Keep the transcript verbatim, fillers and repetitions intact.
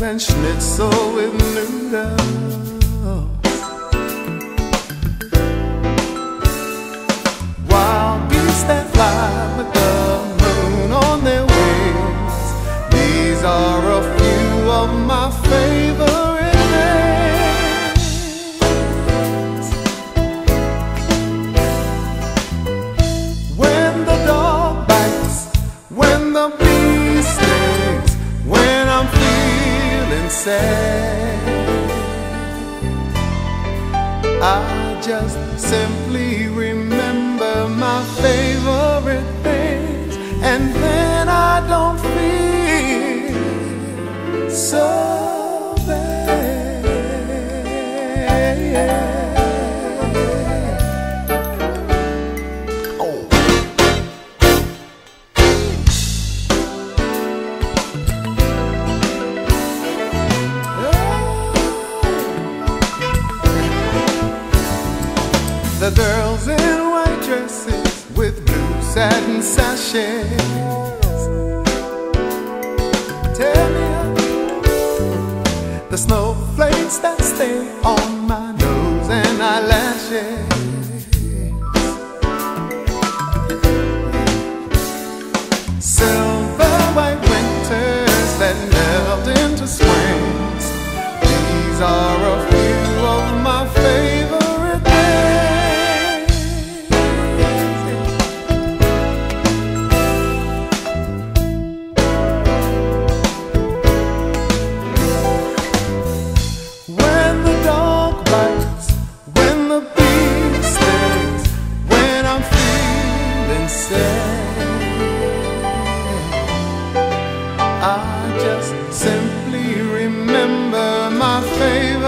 and schnitzel with noodles. Wild geese that fly with the moon on their wings. These are a few of my favorite things. When the dog bites, when the bee stings, when I'm feeling sad, I just simply remember my favorite things, and then I don't feel so bad. Oh. The girls in white dresses with blue satin sashes, tell me the snowflakes that stay on my nose and eyelashes. Silver white winters that melt into springs. These are a few of my favorite things. When the dog bites, when the bee stings, when I'm feeling sad, I just simply remember my favorite